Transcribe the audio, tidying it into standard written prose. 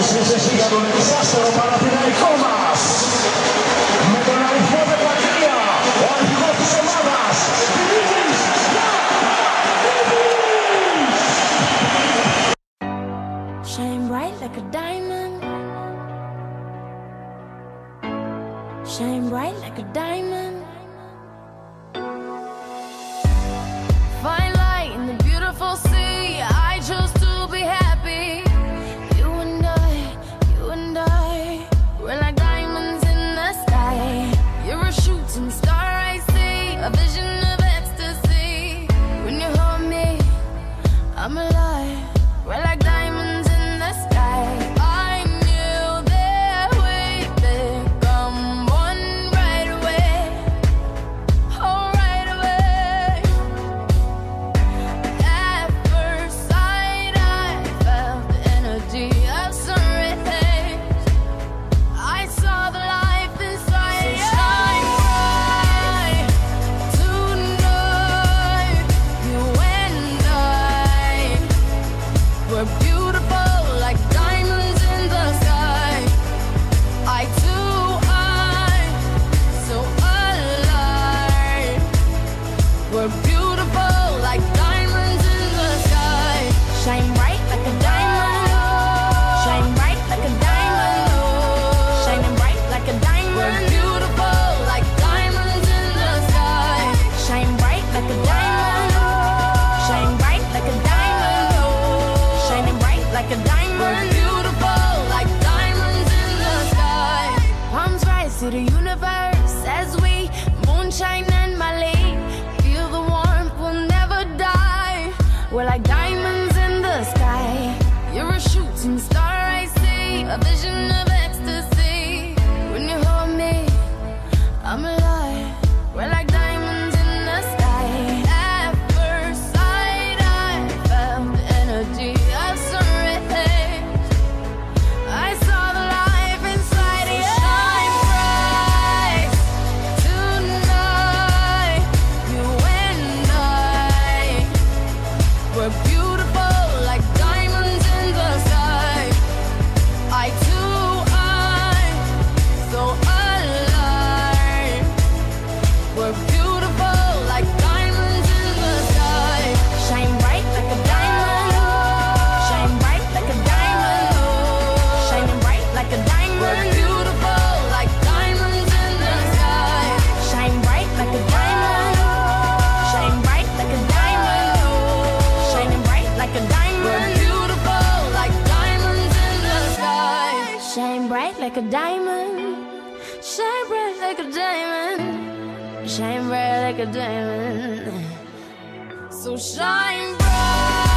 se sigan un desastre para Pinay Comas. Me dona un fuerte cuadrilla. O al corte semanas. Shine bright like a diamond. Shine bright like a diamond. Fine light in the beautiful sea. I chose to be happy. You and I, we're like diamonds in the sky. You're a shooting star I see, a vision of ecstasy. When you hold me, I'm alive. We're like diamonds in the sky. I knew that we'd become one right away. Oh, right away. At first sight, I felt the energy of sun rays. I saw the life inside. So shine bright tonight. You and I, we're beautiful like diamonds in the sky. Eye to eye, so alive. We're beautiful like diamonds in the sky. Shine bright like a diamond. Shine bright like a diamond. Shining bright like a diamond. We're beautiful like diamonds in the sky. Shine bright like a diamond. Shine bright like a diamond. Shining bright like a diamond. We're beautiful like diamonds in the sky. Palms rise to the universe as we moonshine and Mali. Feel the warmth, we'll never die. We're like diamonds in the sky. You're a shooting star I see, a vision of ecstasy. When you hold me, I'm alive. We're like diamonds in the sky. At first sight, I felt the energy of sun rays. I saw the life inside you. Shine bright tonight. You and I, we're beautiful like diamonds in the sky. Eye to eye, so alive. We're beautiful like diamonds in the sky. Shine bright like a diamond. Shine bright like a diamond. Shining bright like a diamond. We're beautiful like diamonds in the sky. Shine bright like a diamond. Shine bright like a diamond. Shining bright like a diamond. We're beautiful like diamonds in the sky. Shine bright like a diamond. Shine bright like a diamond. Shine bright like a diamond. So shine bright.